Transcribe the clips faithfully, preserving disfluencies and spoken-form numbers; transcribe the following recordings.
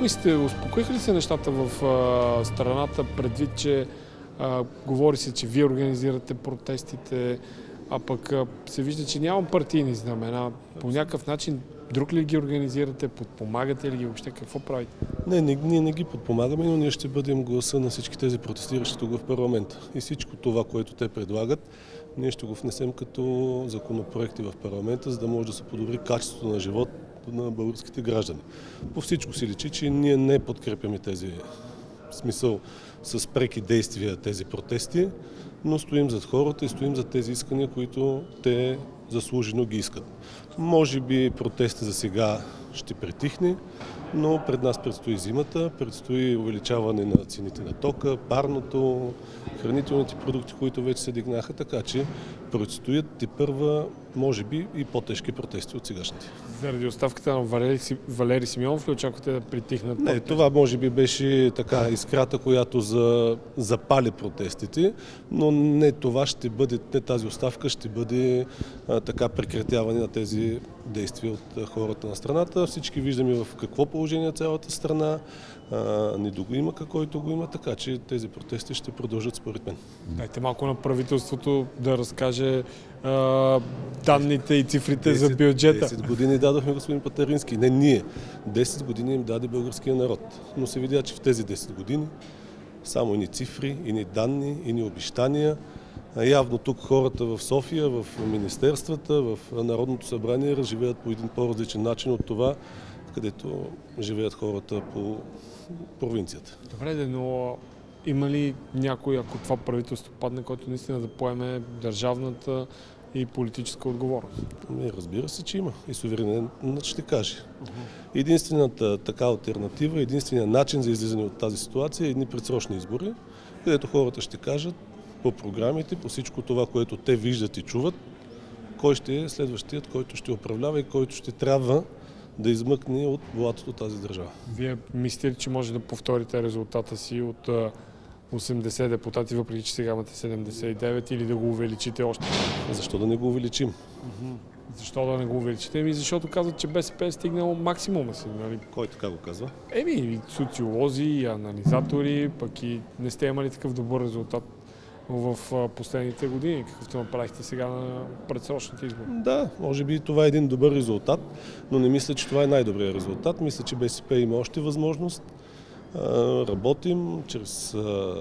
Как мислите, успокоиха ли се нещата в а, страната, предвид, че а, говори се, че вие организирате протестите, а пък а, се вижда, че няма партийни знамена. По някакъв начин друг ли ги организирате, подпомагате ли ги, въобще какво правите? Не, не, ние не ги подпомагаме, но ние ще бъдем гласа на всички тези протестиращи тук в парламента. И всичко това, което те предлагат, ние ще го внесем като законопроекти в парламента, за да може да се подобри качеството на живот на българските граждани. По всичко си личи, че ние не подкрепяме тези, в смисъл с преки действия, тези протести, но стоим зад хората и стоим зад тези искания, които те заслужено ги искат. Може би протеста за сега ще притихне, но пред нас предстои зимата, предстои увеличаване на цените на тока, парното, хранителните продукти, които вече се дигнаха, така че предстоят тепърва, може би, и по-тежки протести от сегашните. Заради оставката на Валери, Валери Симеонов ли очаквате да притихнат? Не, това може би беше така искрата, която за, запали протестите, но не това ще бъде, не тази оставка ще бъде а, така прекратяване на тези действия от хората на страната. Всички виждаме в какво положение е цялата страна, недо го има, който го има, така че тези протести ще продължат според мен. Дайте малко на правителството да разкаже а, данните и цифрите десет, за бюджета. десет години дадохме, господин Патерински. Не ние. десет години им даде българския народ. Но се видя, че в тези десет години само ини цифри, ини данни, ини обещания. Явно тук хората в София, в министерствата, в Народното събрание разживеят по един по-различен начин от това, където живеят хората по провинцията. Добре, но има ли някой, ако това правителство падне, който наистина да поеме държавната и политическа отговорност? Не, разбира се, че има. И суверенът ще каже. Uh-huh. Единствената така алтернатива, единственият начин за излизане от тази ситуация е едни предсрочни избори, където хората ще кажат по програмите, по всичко това, което те виждат и чуват, кой ще е следващият, който ще управлява и който ще трябва да измъкне от блатото тази държава. Вие мислите ли, че може да повторите резултата си от осемдесет депутати, въпреки че сега имате седемдесет и девет, или да го увеличите още? Защо да не го увеличим? Uh-huh. Защо да не го увеличите? Еми, защото казват, че БСП е стигнал максимума си. Нали? Кой така го казва? Еми, и социолози, и анализатори, пък и не сте имали такъв добър резултат в последните години, какъвто направихте сега на предсрочните избори. Да, може би това е един добър резултат, но не мисля, че това е най-добрият резултат. Мисля, че БСП има още възможност. Работим чрез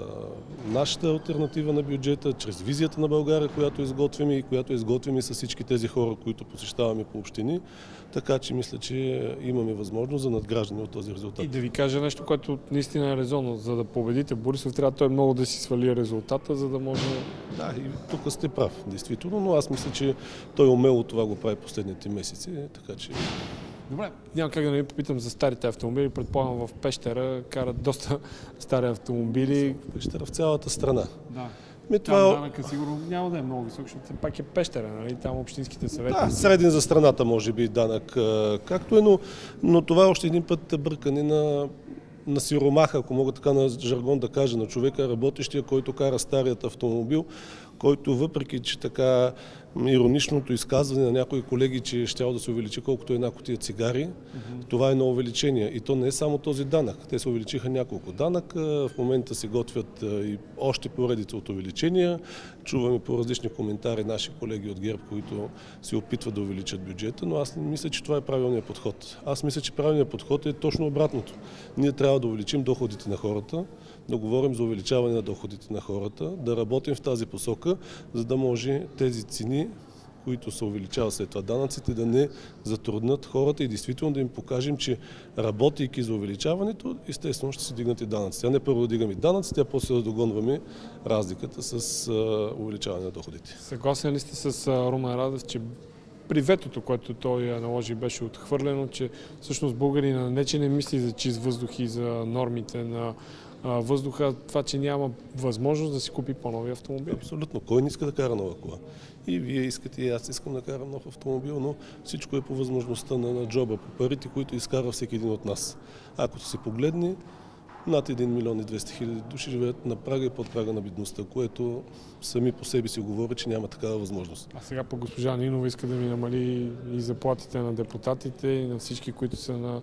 нашата алтернатива на бюджета, чрез визията на България, която изготвим и която изготвим и с всички тези хора, които посещаваме по общини. Така че мисля, че имаме възможност за надграждане от този резултат. И да ви кажа нещо, което наистина е резонно. За да победите Борисов, трябва той много да си свали резултата, за да може... Да, и тук сте прав, действително, но аз мисля, че той умело това го прави последните месеци, така че... Добре, няма как да не ви попитам за старите автомобили. Предполагам, в Пещера карат доста стари автомобили. В Пещера в цялата страна. Да. Ми, там това... данъка сигурно няма да е много висок, защото пак е Пещера, нали? Там общинските съвети. Да, среден за страната може би данък, както е, но, но това е още един път бъркане на, на сиромаха, ако мога така на жаргон да кажа, на човека, работещия, който кара старият автомобил, който въпреки, че така ироничното изказване на някои колеги, че ще да се увеличи колкото една кутия цигари, mm-hmm. това е на увеличение. И то не е само този данък. Те се увеличиха няколко данъка, в момента се готвят и още поредица от увеличения. Чуваме по различни коментари наши колеги от ГЕРБ, които се опитват да увеличат бюджета, но аз не мисля, че това е правилният подход. Аз мисля, че правилният подход е точно обратното. Ние трябва да увеличим доходите на хората, да говорим за увеличаване на доходите на хората, да работим в тази посока, за да може тези цени, които се увеличават след това данъците, да не затруднат хората и действително да им покажем, че работейки за увеличаването, естествено ще се дигнат и данъците. А не първо да дигаме данъците, а после да догонваме разликата с а, увеличаване на доходите. Съгласен ли сте с а, Румен Радев, че при ветото, което той наложи, беше отхвърлено, че всъщност българина не че не мисли за чист въздух и за нормите на въздуха, това, че няма възможност да си купи по-нови автомобили? Абсолютно. Кой не иска да кара нова кола? И вие искате, и аз искам да карам нов автомобил, но всичко е по възможността на, на джоба, по парите, които изкара всеки един от нас. Ако се погледне, над един милион и двеста хиляди души живеят на прага и под прага на бедността, което сами по себе си говори, че няма такава възможност. А сега по госпожа Нинова иска да ми намали и заплатите на депутатите и на всички, които са на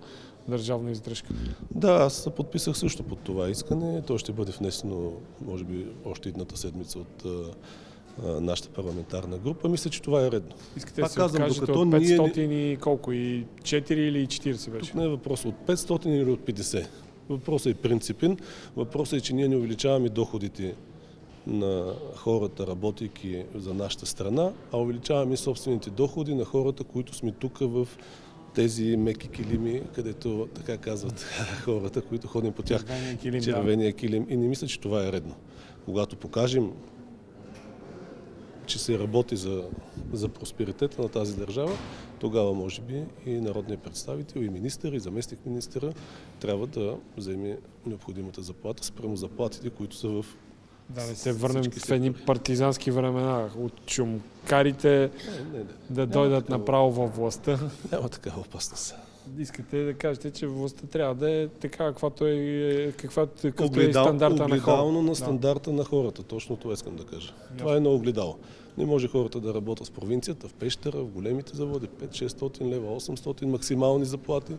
държавна издръжка. Да, аз се подписах също под това искане. То ще бъде внесено, може би, още едната седмица от а, нашата парламентарна група. Мисля, че това е редно. Искате да се откажете от петстотин ние... и колко? И четири или четирийсет беше? Тук не е въпрос от петстотин или от петдесет. Въпросът е принципен. Въпросът е, че ние не увеличаваме доходите на хората, работейки за нашата страна, а увеличаваме собствените доходи на хората, които сме тук в тези меки килими, където така казват хората, които ходим по тях. Червения килим, червения килим. И не мисля, че това е редно. Когато покажем, че се работи за, за просперитета на тази държава, тогава може би и народният представител, и министър, и заместник министъра трябва да вземе необходимата заплата спрямо заплатите, които са в... Да, не се върнем в едни партизански времена. От чумкарите не, не, не. да Няма дойдат такава... направо във властта. Няма такава опасност. Искате да кажете, че властта трябва да е така, каквато е, каквато, каквато Огледал, е стандарта на хората. Огледално на стандарта да. на хората. Точно това искам да кажа. Ясно. Това е на огледало. Не може хората да работят в провинцията, в Пещера, в големите заводи, пет-шестстотин лева, осемстотин максимални заплати,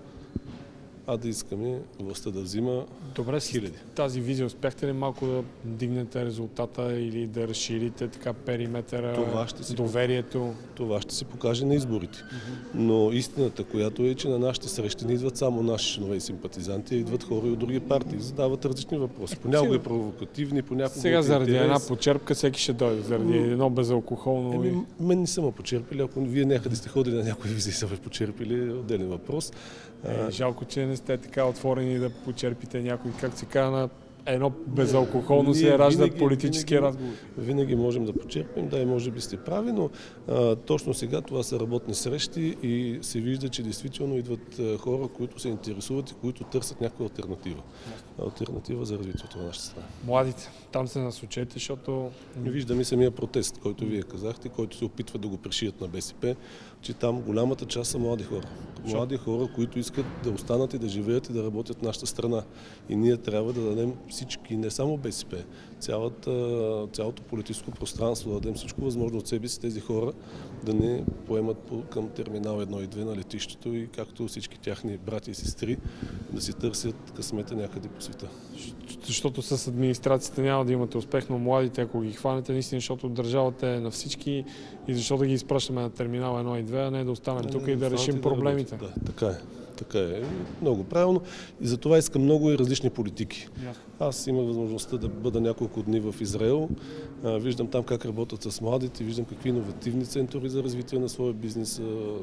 а да искаме властта да взима Добре, хиляди. Тази визия успяхте ли малко да дигнете резултата или да разширите така периметъра, това ще доверието? Това ще се покаже на изборите. Uh-huh. Но истината, която е, че на нашите срещи не идват само наши членове и симпатизанти, а идват хора и от други партии. Задават различни въпроси. Понякога е провокативни, понякога Сега заради интерес. една почерпка всеки ще дойде, заради uh-huh. едно безалкохолно... Еми, мен не са ме почерпили. Ако вие някъде сте ходили на някои визии и са ме почерпили, отделен въпрос. Е, жалко, че не сте така отворени да почерпите някой, как се казва, на едно безалкохолно се раждат политически винаги, разговори. Винаги можем да почерпим, да, и може би сте прави, но а, точно сега това са работни срещи и се вижда, че действително идват а, хора, които се интересуват и които търсят някаква алтернатива. Алтернатива за развитието на нашата страна. Младите, там се насочете, защото... Виждаме самия протест, който вие казахте, който се опитва да го пришият на БСП, че там голямата част са млади хора. Млади хора, които искат да останат и да живеят и да работят в нашата страна. И ние трябва да дадем всички, не само БСП, цялата, цялото политическо пространство, да дадем всичко възможно от себе си тези хора да не поемат към терминал едно и две на летището и както всички тяхни брати и сестри да си търсят късмета някъде по света. Защото с администрацията няма да имате успех, но младите, ако ги хванете, наистина, защото държавата е на всички и защото ги изпращаме на терминал едно и две, а не да останем не, тук не, и да решим проблемите. Да, така е. Така е. Много правилно. И за това искам много и различни политики. Yeah. Аз имах възможността да бъда няколко дни в Израел. Виждам там как работят с младите, виждам какви иновативни центрове за развитие на своя бизнес,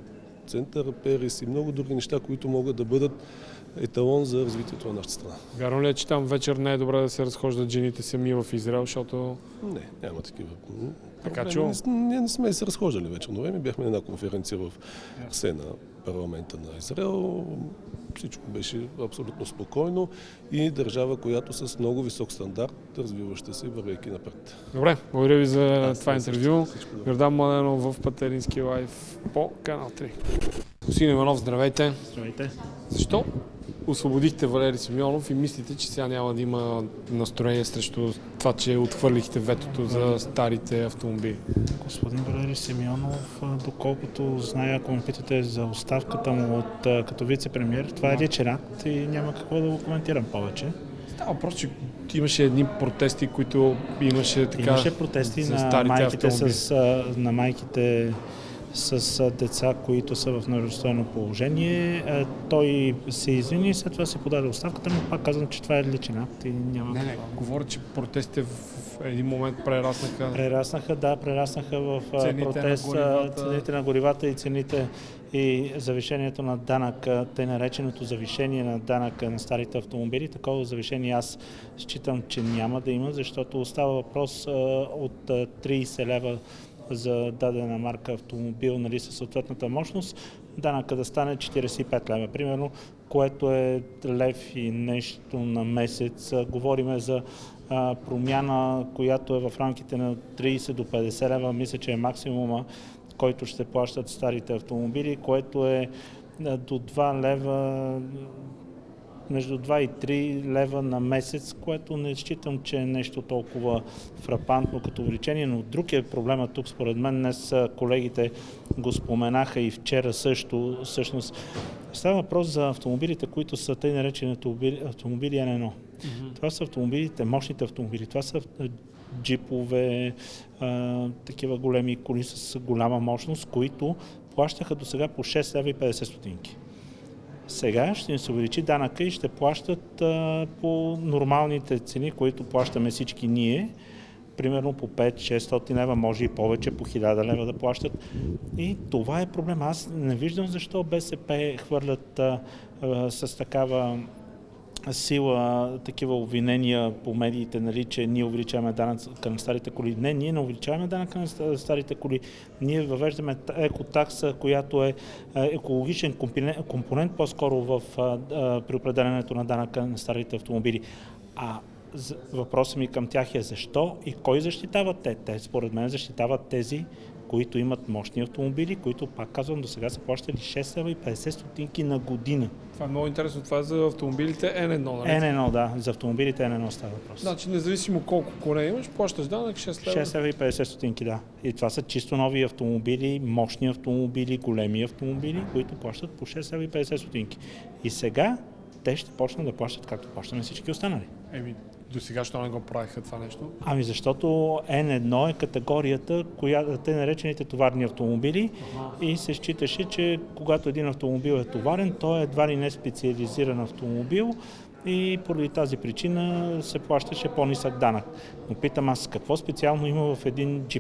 център Перис и много други неща, които могат да бъдат еталон за развитието на нашата страна. Вярно ли е, че там вечер не е добре да се разхождат жените сами в Израел, защото... Не, няма такива. Така че... Ние не сме се разхождали вече, но време бяхме на една конференция в Сена, парламента на Израел. Всичко беше абсолютно спокойно и държава, която с много висок стандарт, развиваща се, вървейки напред. Добре, благодаря ви за Аз това интервю. Йордан Младенов в Патерински лайв по Канал три. Господин Иванов, здравейте. Здравейте. Защо освободихте Валери Симеонов и мислите, че сега няма да има настроение срещу това, че отхвърлихте ветото за старите автомобили? Господин Валери Симеонов, доколкото зная, ако ме питате за оставката му от, като вице-премиер, това е личен акт и няма какво да го коментирам повече. Става въпрос, че имаше едни протести, които имаше така... Имаше протести на майките, с, на майките с деца, които са в неравностойно положение. Той се извини и след това се подаде оставката, но пак казвам, че това е личен акт и няма... Не, не, говоря, че протестите в един момент прераснаха... Прераснаха, да, прераснаха в цените протест, на цените на горивата и цените и завишението на данък, тъй нареченото завишение на данък на старите автомобили. Такова завишение аз считам, че няма да има, защото остава въпрос от трийсет лева за дадена марка автомобил, нали, със съответната мощност, данъка да стане четирийсет и пет лева, примерно, което е лев и нещо на месец. Говориме за а, промяна, която е в рамките на трийсет до петдесет лева, мисля, че е максимума, който ще плащат старите автомобили, което е а, до два лева между два и три лева на месец, което не считам, че е нещо толкова фрапантно като увеличение, но друг е проблема тук, според мен, днес колегите го споменаха и вчера също, всъщност става въпрос за автомобилите, които са тъй наречени автомобили Н едно. Mm-hmm. Това са автомобилите, мощните автомобили, това са джипове, а, такива големи коли с голяма мощност, които плащаха до сега по шест лева и петдесет стотинки. Сега ще им се увеличи данъка и ще плащат а, по нормалните цени, които плащаме всички ние, примерно по пет-шестстотин лева, може и повече, по хиляда лева да плащат. И това е проблем. Аз не виждам защо БСП хвърлят а, а, с такава сила такива обвинения по медиите, нали, че ние увеличаваме данъка на старите коли. Не, ние не увеличаваме данъка на старите коли. Ние въвеждаме екотакса, която е екологичен компонент по-скоро в, при определенето на данъка на старите автомобили. А въпросът ми към тях е защо и кой защитават те? Те според мен защитават тези, които имат мощни автомобили, които, пак казвам, до сега са плащали шест лева и петдесет стотинки на година. Това е много интересно. Това е за автомобилите Н едно, нали? Н едно, да. За автомобилите Н едно става въпрос. Значи, независимо колко коне имаш, плащаш данък шест лева. шест лева и петдесет стотинки, да. И това са чисто нови автомобили, мощни автомобили, големи автомобили, които плащат по шест лева и петдесет стотинки. И сега те ще почнат да плащат както плащаме всички останали. Еми, до сега що не го правиха това нещо? Ами защото Н едно е категорията, която те наречените товарни автомобили, uh-huh. и се считаше, че когато един автомобил е товарен, той е едва ли не специализиран автомобил и поради тази причина се плащаше по-нисък данък. Но питам аз, какво специално има в един джип?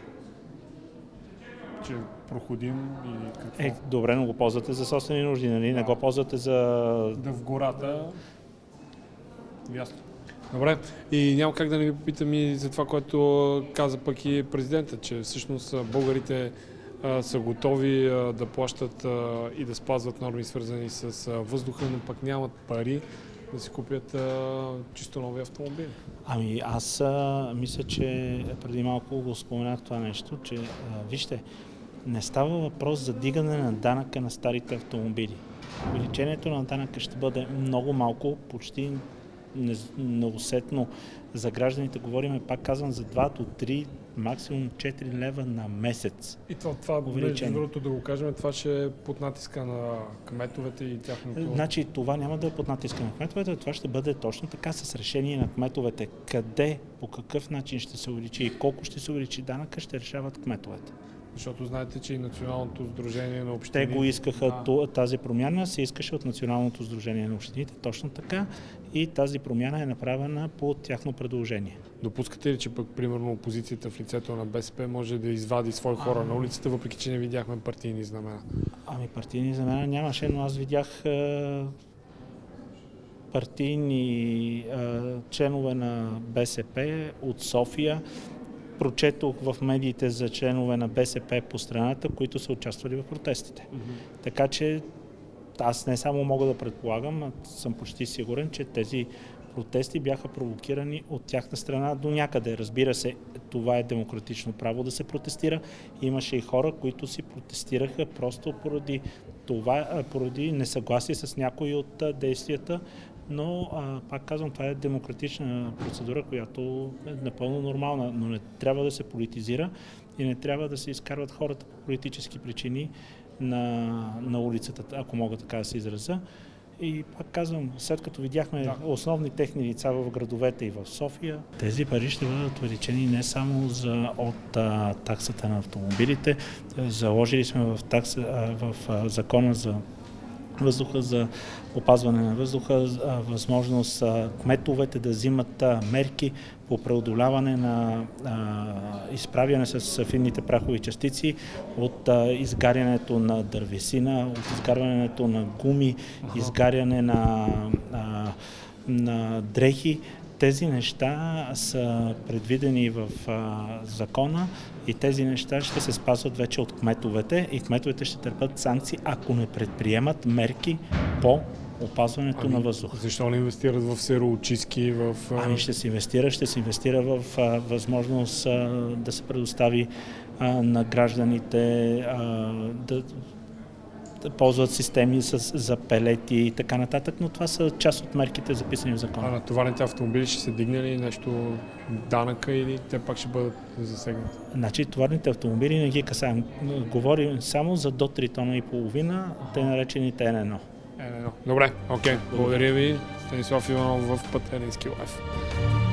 Че проходим или какво? Е, добре, но го ползвате за собствени нужди, нали? Да. Не го ползвате за... Да в гората. Ясно. Добре, и няма как да не ви попитам и за това, което каза пък и президента, че всъщност българите а, са готови а, да плащат а, и да спазват норми, свързани с а, въздуха, но пък нямат пари да си купят а, чисто нови автомобили. Ами аз а, мисля, че преди малко го споменах това нещо, че а, вижте, не става въпрос за дигане на данъка на старите автомобили. Увеличението на данъка ще бъде много малко, почти неусетно за гражданите. Говорим, пак казвам, за два до три, максимум четири лева на месец. И това, това между другото да го кажем, това ще е под натиска на кметовете и тяхното... Значи това няма да е под натиска на кметовете, това ще бъде точно така с решение на кметовете. Къде, по какъв начин ще се увеличи и колко ще се увеличи данъка, ще решават кметовете. Защото знаете, че и Националното сдружение на общините... Те го искаха, а... тази промяна се искаше от Националното сдружение на общините, точно така, и тази промяна е направена по тяхно предложение. Допускате ли, че пък, примерно, опозицията в лицето на БСП може да извади свои хора а... на улицата, въпреки че не видяхме партийни знамена? Ами партийни знамена нямаше, но аз видях е, партийни е, членове на БСП от София. Прочетох в медиите за членове на БСП по страната, които са участвали в протестите. Mm-hmm. Така че аз не само мога да предполагам, а съм почти сигурен, че тези протести бяха провокирани от тяхна страна до някъде. Разбира се, това е демократично право да се протестира. Имаше и хора, които си протестираха просто поради това, поради несъгласие с някои от действията, но, а, пак казвам, това е демократична процедура, която е напълно нормална, но не трябва да се политизира и не трябва да се изкарват хората по политически причини на, на улицата, ако мога така да се изразя. И пак казвам, след като видяхме да. основни техни лица в градовете и в София, тези пари ще бъдат увеличени не само за, от а, таксата на автомобилите, заложили сме в, такса, а, в а, закона за въздуха, за опазване на въздуха, възможност кметовете да взимат мерки по преодоляване на а, изправяне с финните прахови частици от а, изгарянето на дървесина, от изгарянето на гуми, ага. изгаряне на, а, на дрехи. Тези неща са предвидени в а, закона и тези неща ще се спазват вече от кметовете и кметовете ще търпят санкции, ако не предприемат мерки по опазването ами, на въздуха. Защо не инвестират в сероочистки? В... Ами ще се инвестира, ще се инвестира в а, възможност а, да се предостави а, на гражданите а, да ползват системи с, за пелети и така нататък, но това са част от мерките, записани в А закона. на товарните автомобили ще се дигне ли нещо данъка или те пак ще бъдат засегнати? Значи товарните автомобили не ги касаем. Говорим само за до три тона и половина, те наречените Н едно. Е, добре, окей. Благодаря ви. Станислав Иванов в Пътелински лайф.